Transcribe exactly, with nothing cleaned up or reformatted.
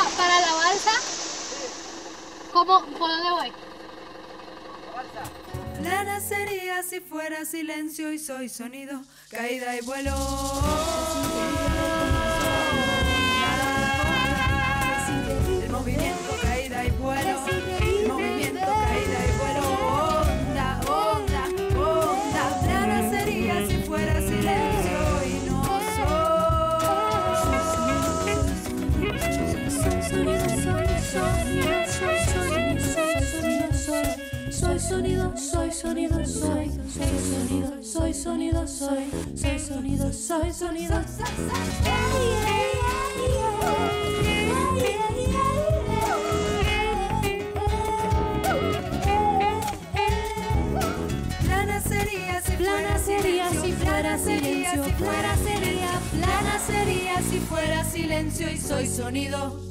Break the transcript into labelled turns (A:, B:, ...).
A: para la balsa. ¿Cómo? ¿Por dónde voy?
B: Plana sería si fuera silencio y soy sonido, caída y vuelo. El movimiento, caída y vuelo. El movimiento, caída y vuelo. Onda, onda, onda. Plana sería si fuera silencio y no
C: soy sonido, soy sonido, soy, soy sonido, soy sonido, soy, soy sonido, soy sonido.
B: Plana sería si
C: Plana sería si fuera silencio,
B: fuera sería. Plana sería si fuera silencio y soy sonido.